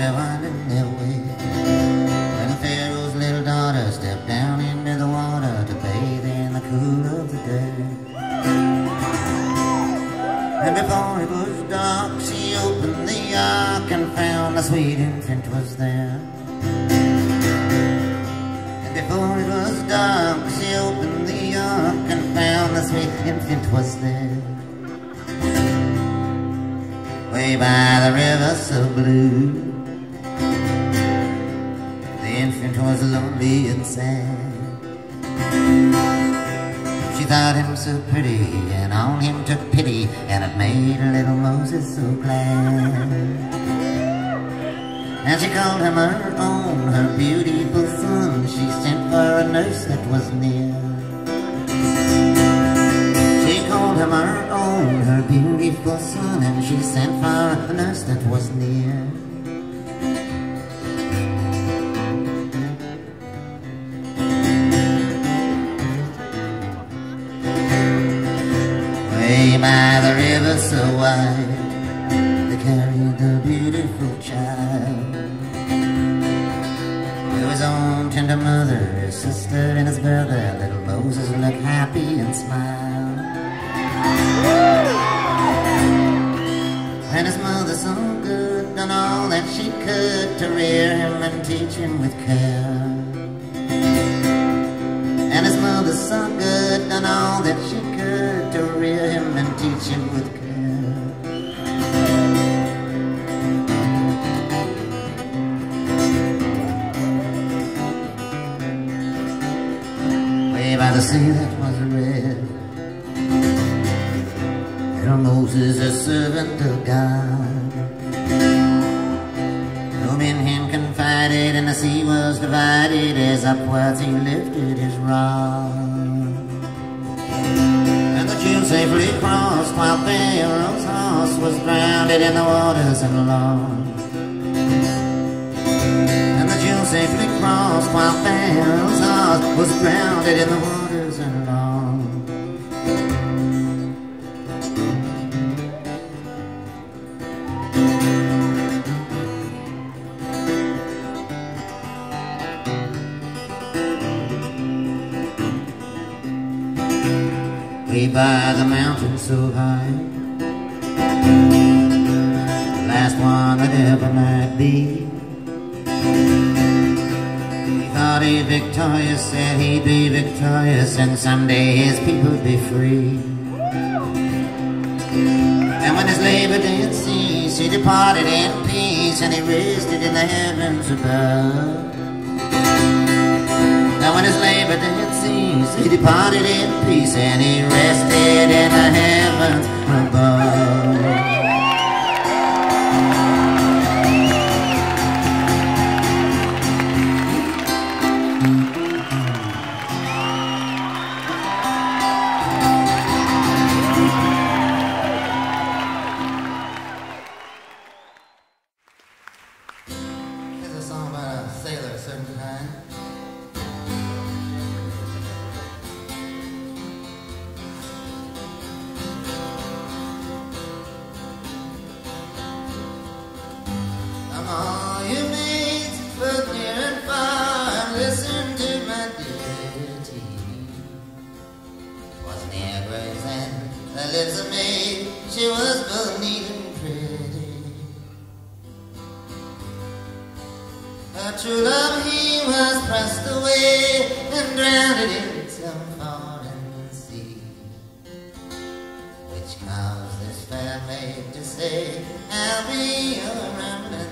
they're winding their way. When Pharaoh's little daughter stepped down into the water to bathe in the cool of the day. And before it was dark, she opened the ark and found the sweet infant was there. And before it was dark, she opened the ark and found the sweet infant was there. Way by the river so blue, the infant was lonely and sad. She thought him so pretty, and on him took pity, and it made little Moses so glad. And she called him her own, her beautiful son. She sent for a nurse that was near. She called him her own, her beautiful son, and she sent for a nurse that was near. Way by the river so wide, they carried the beautiful child to his own tender mother, his sister and his brother. Little Moses looked happy and smiled. And his mother so good, done all that she could to rear him and teach him with care. And his mother so good, done all that she could to rear him and teach him with care. Way by the sea that was red, little Moses, a servant of God, whom in him confided, and the sea was divided as upwards he lifted his rod. And the Jews safely crossed while Pharaoh's horse was drowned in the waters and lost. And the Jews safely crossed while Pharaoh's horse was drowned in the waters and lost. Way by the mountain so high, the last one that ever might be. He thought he'd victorious, said he'd be victorious, and someday his people would be free. And when his labor did cease, he departed in peace, and he rested in the heavens above. Now when his labor did cease, he departed in peace, and he rested in the heavens above. Here's a song about a sailor a certain time. All you mates, both near and far, listen to my ditty. Was near Gravesend, there lives a maid, she was both neat and pretty. Her true love he was pressed away and drowned in some foreign sea, which caused this fair maid to say, I'll be your remnant.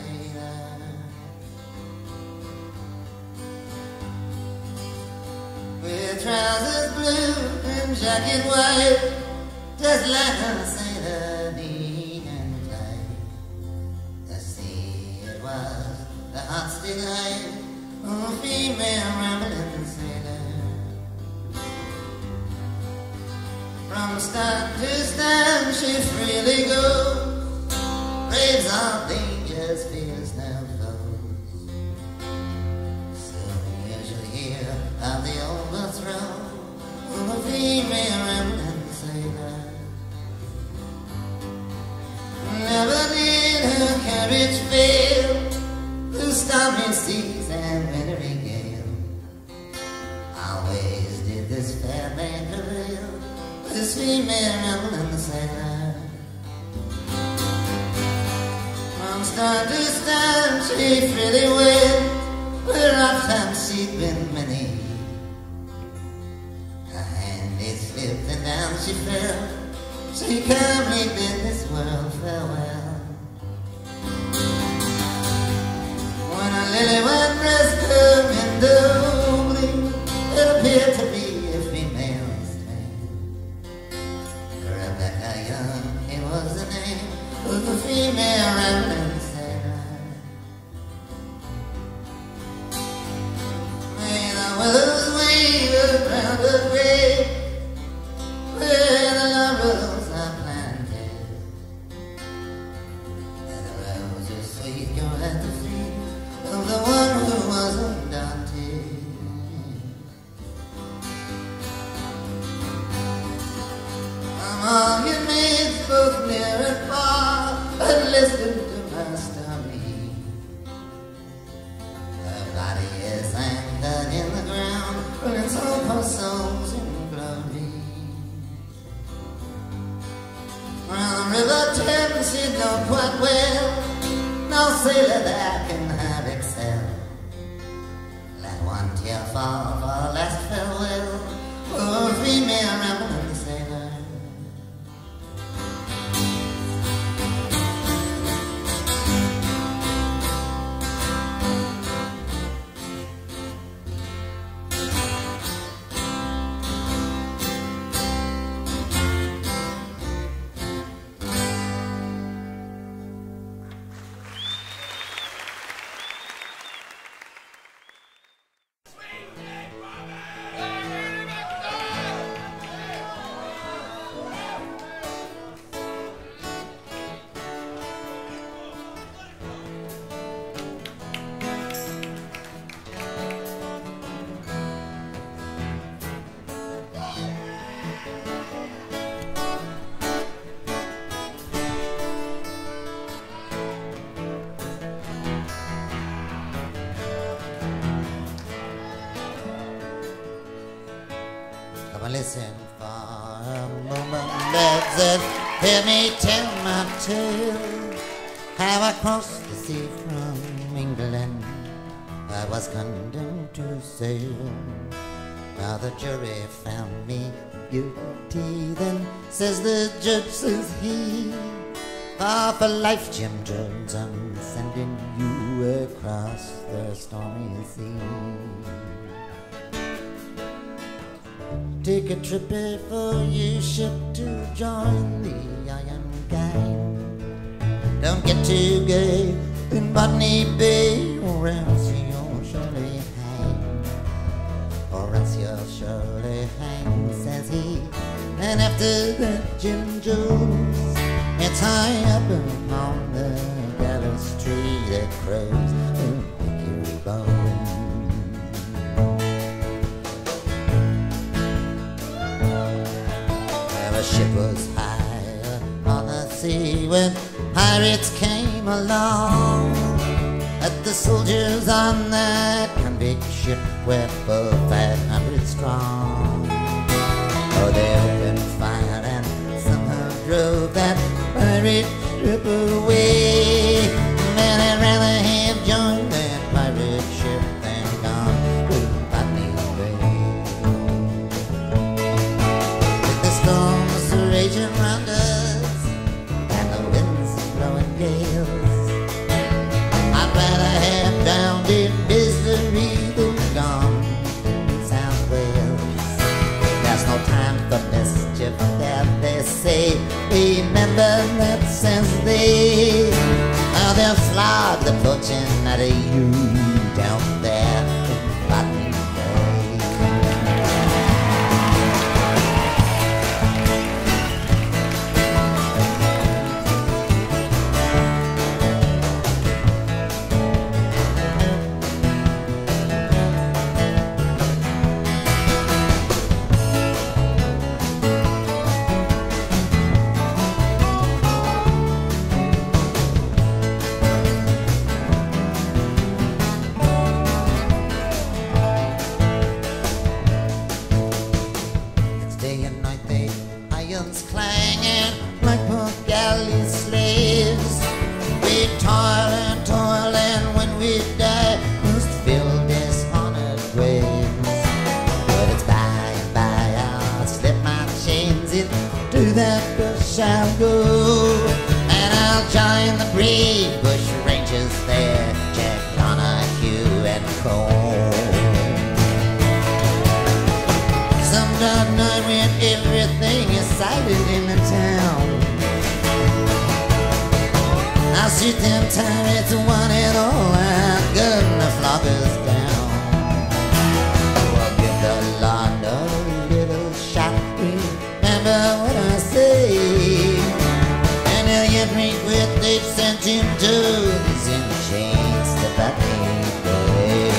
With trousers blue and jacket white, just like a sailor neat and tight. The sea it was, the heart's delight of a female rambling sailor. From start to stern she freely goes, braves all dangers, fears no foes. Soon you shall hear of the overthrow of a female remnant sailor. Never did her courage fail, this female rambling sailor. From start to start she freely went, where oft times she'd been many. Her hand it slipped and down she fell. She calmly bid this world farewell. When a lily white dress came into bloom, it appeared to be a female's name. Rebecca Young, it was the name of the female rambling sailor. May the willows wave around her grave, where the laurels are planted, and the roses sweet go at the feet of the one who was undaunted. Among your maids, both near and far, and listen to my story. Her body is anchored in the ground, but its hope her soul's in glory. Well, the river Thames, she know quite well, no sailor that can have excel. Let one tear fall for a last farewell for a female rambling sailor. Come and listen for a moment, lads, and hear me tell my tale. How I crossed the sea from England, I was condemned to sail. Now the jury found me guilty, then says the judge, says he, for life, Jim Jones, I'm sending you across the stormy sea. Take a trip before you ship to join the iron gang. Don't get too gay in Botany Bay, or else you'll surely hang. Or else you'll surely hang, says he. And after that, Jim Jones, it's high up on the gallows tree that crows a hickory bone. The ship was high on the sea when pirates came along. But the soldiers on that convict ship were full 500 strong. Oh, they opened fire and somehow drove that pirate ship away. Man, I'd rather have joined that pirate ship than gone to Botany Bay. With the storms raging round us and the winds blowing gales, I'd rather have drowned in misery than gone to South Wales. There's no time for mischief that they say. Remember that, says they, how they'll flog the fortune out of you down there in Botany Bay. did die must fill dishonored graves. But it's by and by I'll slip my chains into that bush I'll go, and I'll join the brave bush rangers there, Jack, Donahue, and Cole. Some dark night when everything is silent in the town, I'll shoot them tyrants one and all, I'll gun the floggers down. Oh, I'll give the Lord a little shot, remember what I say, and he'll yet regret they've sent him to these in chains to Botany Bay.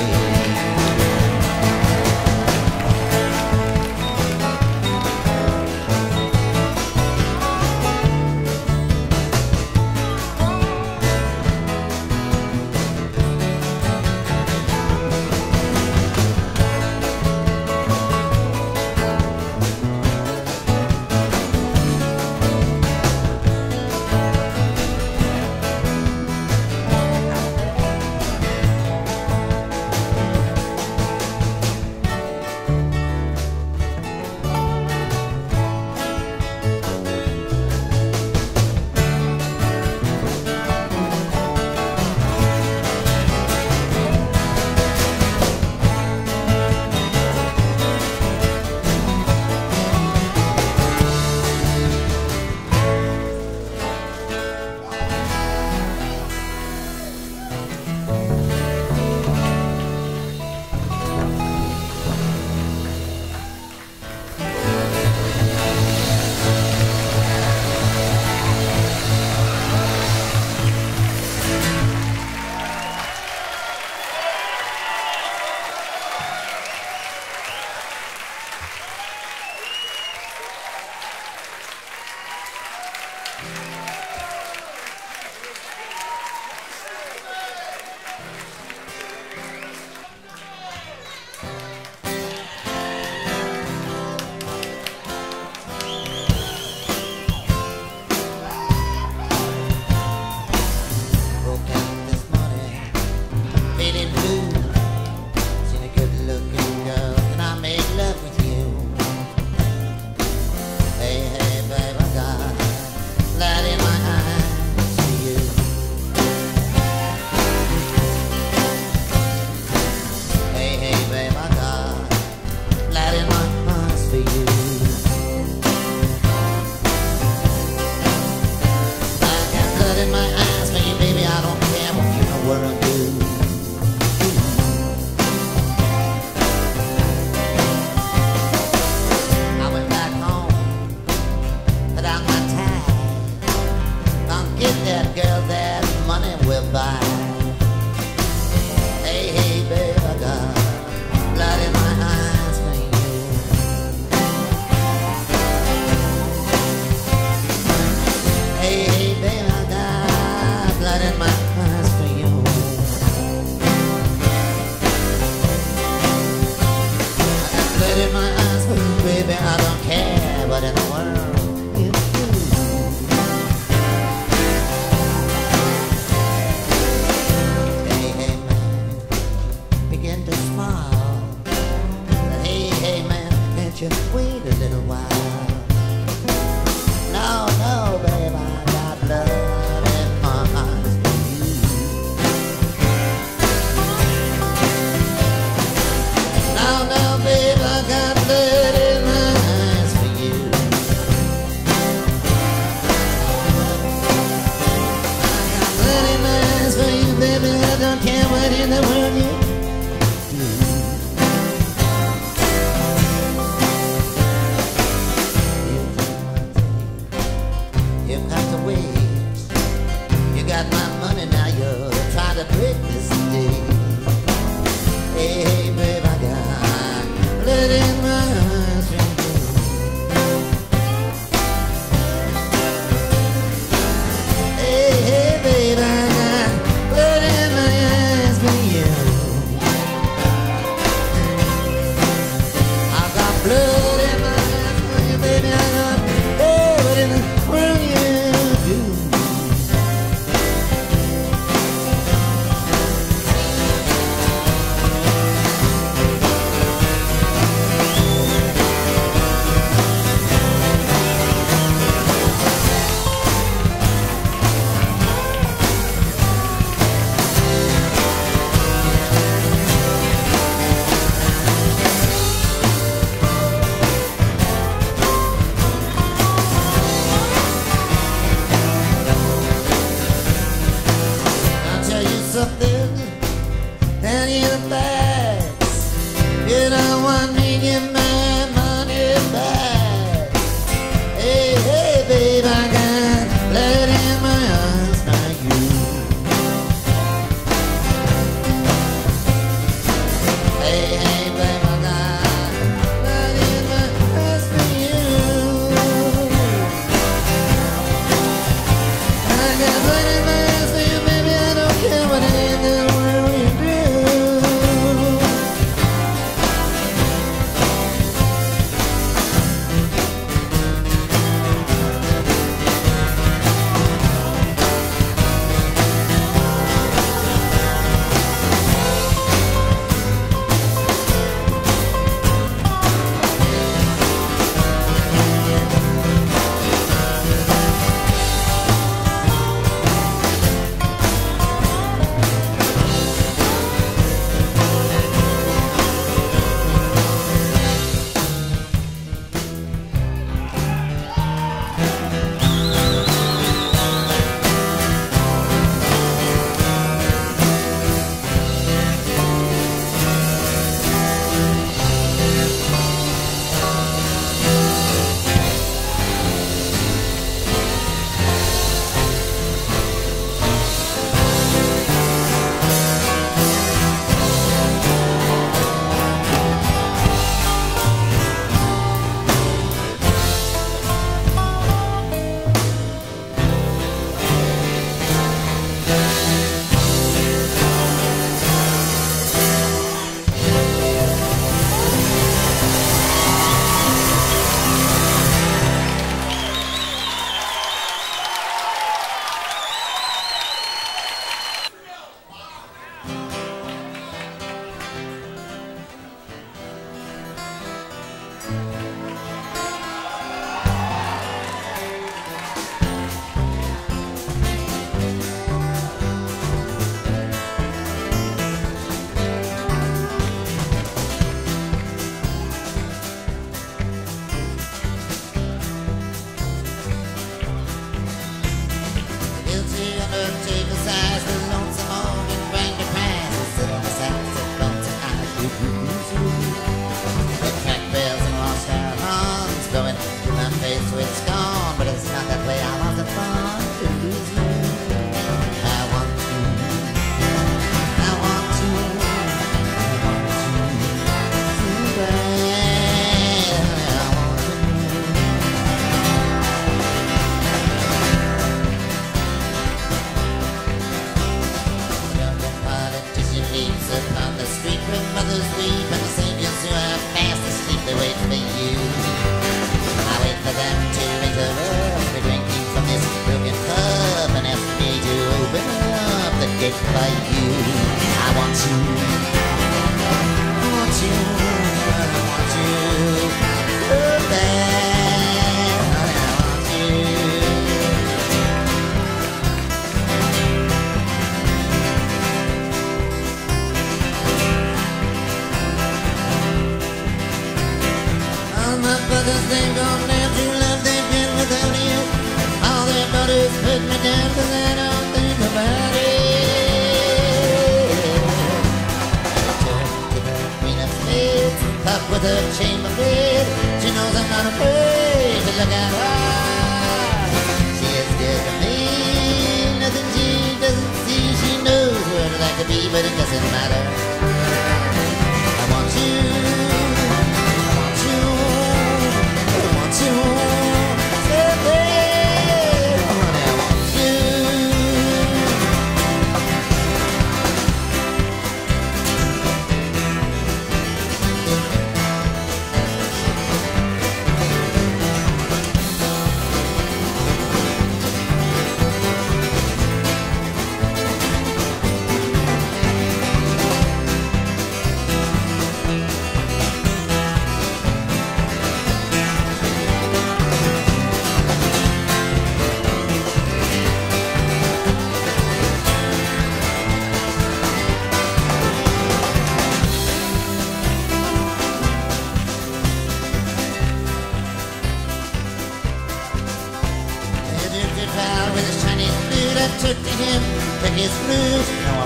tell you the facts. You don't want me to get my money back. Hey, hey, babe, I got blood in my eyes by you. Hey, hey, babe, I got blood in my eyes for you. I got blood in my eyes for you, baby, I don't care what it is in the world you do.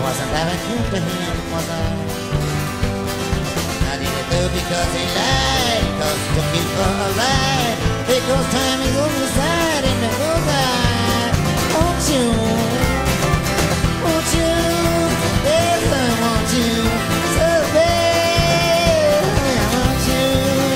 wasn't having true to him, was I? I did it though because he lied, cause to keep her alive, because time is on the side and the goes I. Won't you? Won't you? Yes, I want you so bad. I want you.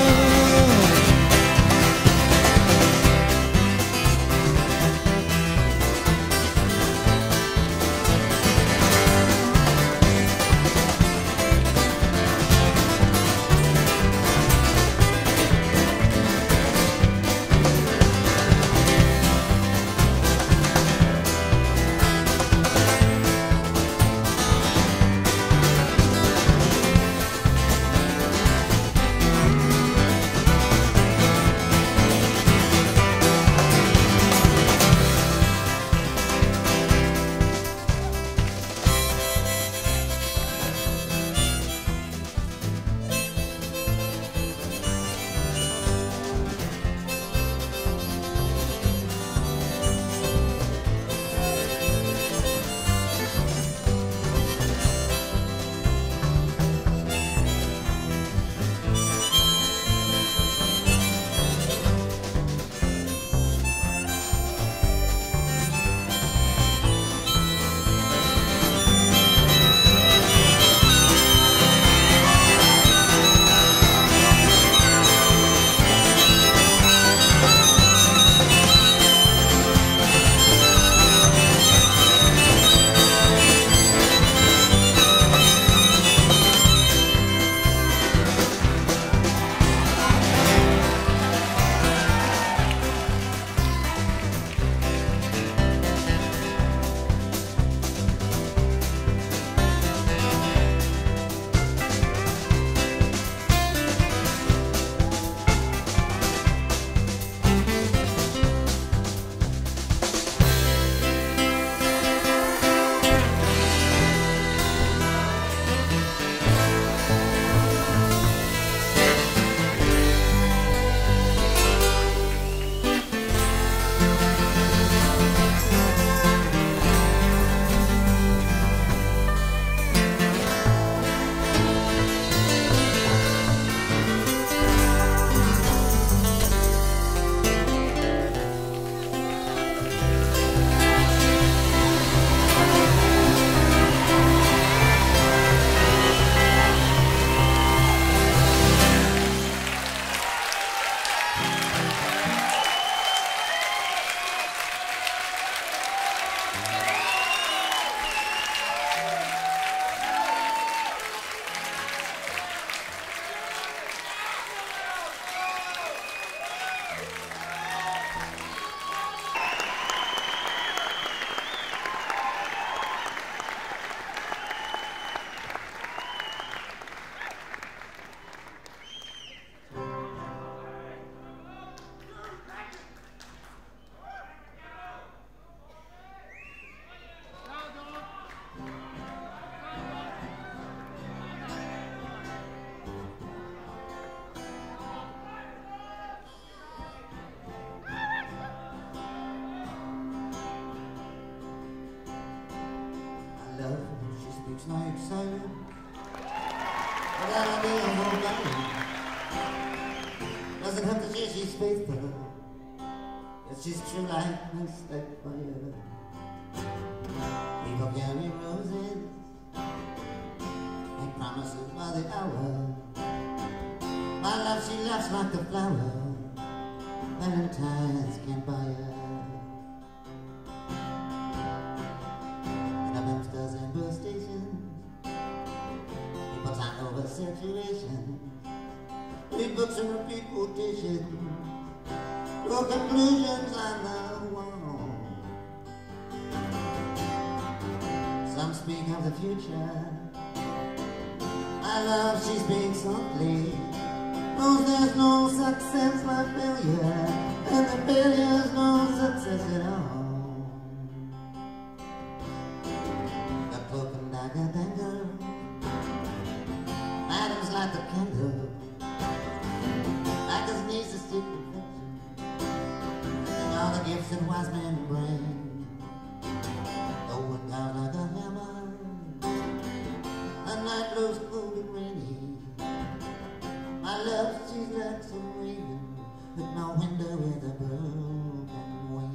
It's not exciting, but that'll be a whole lot. Doesn't have to say she's faithful, but she's true like my step fire. People carry roses and promises by the hour. My love, she laughs like the flower Valentine's can't buy her. Situation. Read books and repeat quotations. Draw conclusions on the wall. Some speak of the future. My love, she speaks softly. Knows there's no success but failure, and the failure's no success at all. The cloak and dagger dangle. Adam's like the candle, like his knees to seek perfection, and all the gifts and wise men bring, going down like a hammer. sky grows cold and rainy. My love, she's like some raven at my window with a broken wing.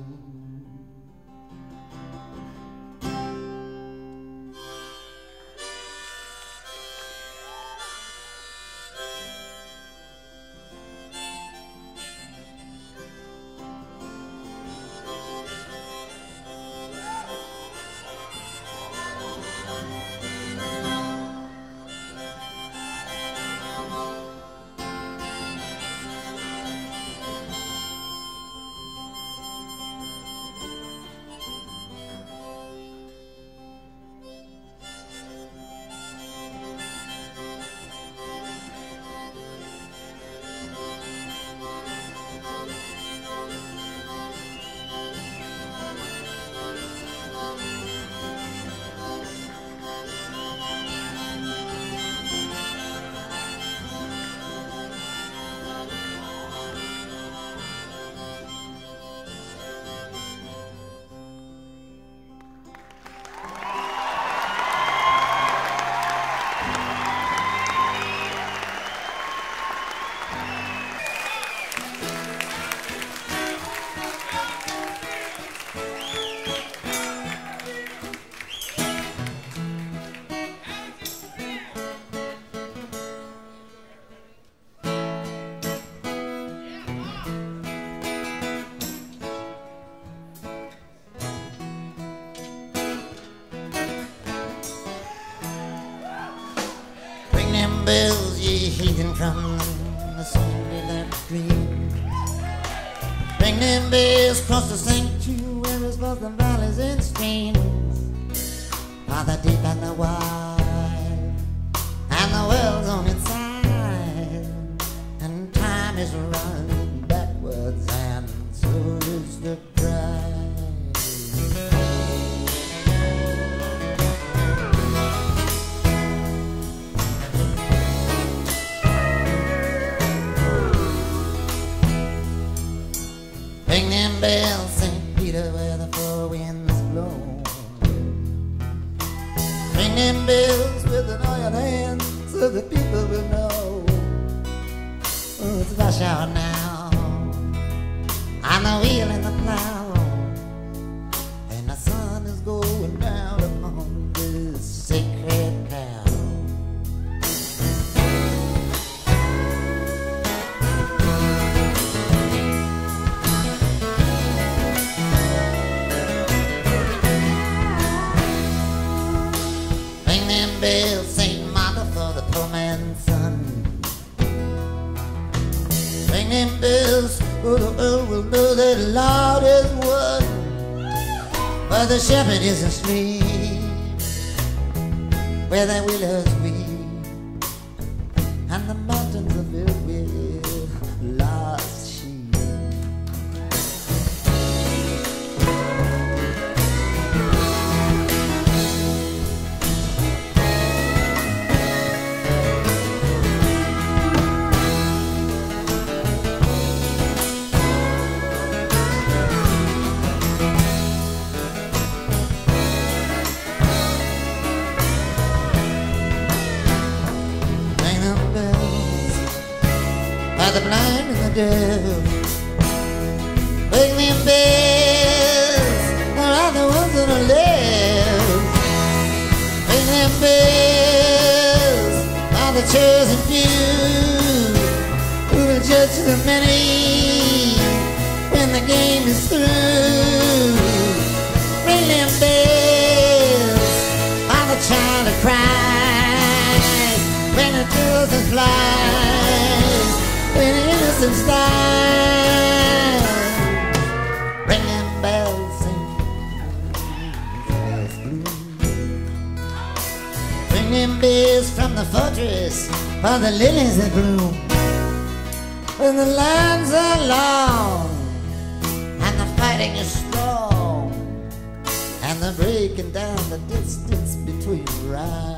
Bells, ye heathen from the sunlit stream. Ring them bells across the sanctuaries, both the valleys and streams, for the deep and the wide, and the wells on its side. And time is running backwards, and so is the bride. Ring them bells, St. Peter, where the four winds blow. Ring them bells with an iron hand, so the people will know. Oh, it's rush hour now, on the wheel and the plow, and the sun is going down upon this sacred cow. Bells, Saint Martha, for the poor man's son. Ring them bells, for the world will know that the Lord is one. But the shepherd is asleep, where the willows weep, and the mountains are filled with lost sheep. The blind and the deaf, ring them bells, there are the ones that are left. Ring them bells, are the chosen few, who will judge the many when the game is through. Ring them bells, are the child of Christ, when the children fly, when innocence dies. Ring them bells, St. Ring them bells from the fortress, for the lilies that bloom. When the lines are long, and the fighting is strong, and the breaking down the distance between right